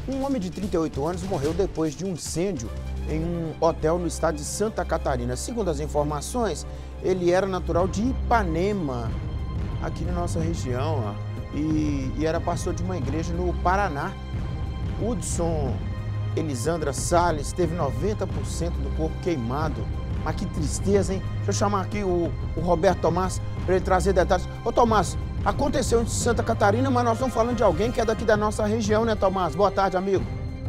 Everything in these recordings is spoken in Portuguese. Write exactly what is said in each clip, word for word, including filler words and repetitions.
Um homem de trinta e oito anos morreu depois de um incêndio em um hotel no estado de Santa Catarina. Segundo as informações, ele era natural de Ipanema, aqui na nossa região, ó, e, e era pastor de uma igreja no Paraná. Hudson Elisandra Salles teve noventa por cento do corpo queimado. Mas que tristeza, hein? Deixa eu chamar aqui o, o Roberto Tomás para ele trazer detalhes. Ô, Tomás, aconteceu em Santa Catarina, mas nós estamos falando de alguém que é daqui da nossa região, né, Tomás? Boa tarde, amigo.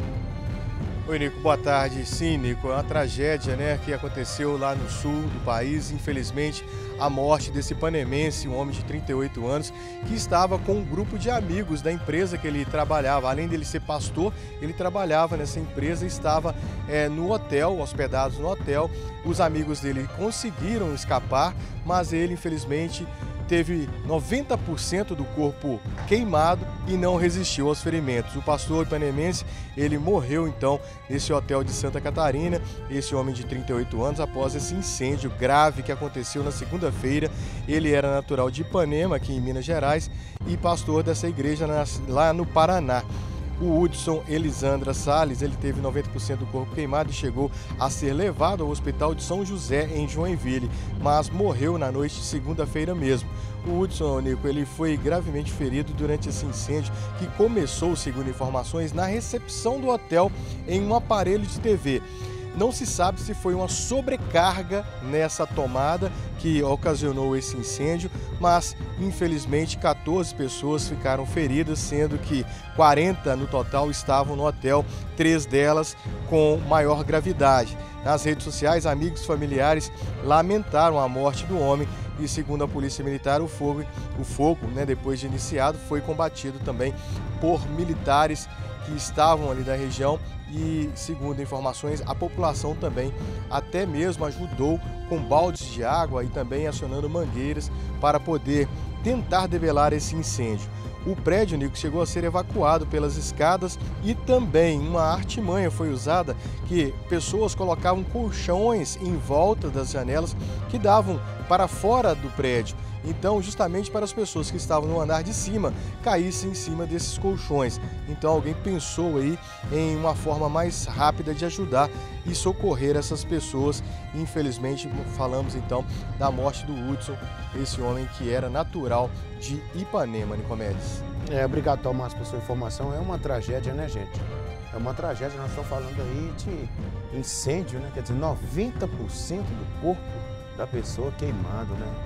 Oi, Nico, boa tarde. Sim, Nico, é uma tragédia, né, que aconteceu lá no sul do país. Infelizmente, a morte desse panemense, um homem de trinta e oito anos, que estava com um grupo de amigos da empresa que ele trabalhava. Além dele ser pastor, ele trabalhava nessa empresa e estava é, no hotel, hospedados no hotel. Os amigos dele conseguiram escapar, mas ele, infelizmente, teve noventa por cento do corpo queimado e não resistiu aos ferimentos. O pastor ipanemense, ele morreu então nesse hotel de Santa Catarina, esse homem de trinta e oito anos, após esse incêndio grave que aconteceu na segunda-feira. Ele era natural de Ipanema, aqui em Minas Gerais, e pastor dessa igreja lá no Paraná. O Hudson Elisandra Salles, ele teve noventa por cento do corpo queimado e chegou a ser levado ao hospital de São José, em Joinville, mas morreu na noite de segunda-feira mesmo. O Hudson, Nico, ele foi gravemente ferido durante esse incêndio que começou, segundo informações, na recepção do hotel em um aparelho de T V. Não se sabe se foi uma sobrecarga nessa tomada que ocasionou esse incêndio, mas infelizmente quatorze pessoas ficaram feridas, sendo que quarenta no total estavam no hotel, três delas com maior gravidade. Nas redes sociais, amigos e familiares lamentaram a morte do homem e, segundo a Polícia Militar, o fogo, o fogo, né, depois de iniciado, foi combatido também por militares que estavam ali da região e, segundo informações, a população também até mesmo ajudou com baldes de água e também acionando mangueiras para poder tentar debelar esse incêndio. O prédio, Nico, chegou a ser evacuado pelas escadas e também uma artimanha foi usada que pessoas colocavam colchões em volta das janelas que davam para fora do prédio. Então, justamente para as pessoas que estavam no andar de cima caíssem em cima desses colchões. Então, alguém pensou aí em uma forma mais rápida de ajudar e socorrer essas pessoas. Infelizmente, falamos então da morte do Hudson, esse homem que era natural de Ipanema, Nicomedes. É, obrigado, Tomás, por sua informação. É uma tragédia, né, gente? É uma tragédia. Nós estamos falando aí de incêndio, né? Quer dizer, noventa por cento do corpo da pessoa queimado, né?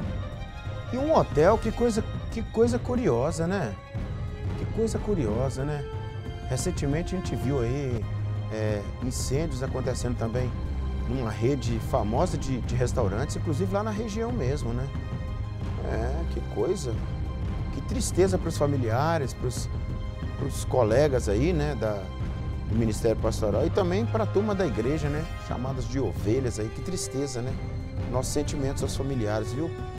E um hotel, que coisa, que coisa curiosa, né? Que coisa curiosa, né? Recentemente a gente viu aí é, incêndios acontecendo também numa rede famosa de, de restaurantes, inclusive lá na região mesmo, né? É, que coisa, que tristeza para os familiares, para os colegas aí, né, da, do Ministério Pastoral e também para a turma da igreja, né? Chamadas de ovelhas aí, que tristeza, né? Nossos sentimentos aos familiares, viu?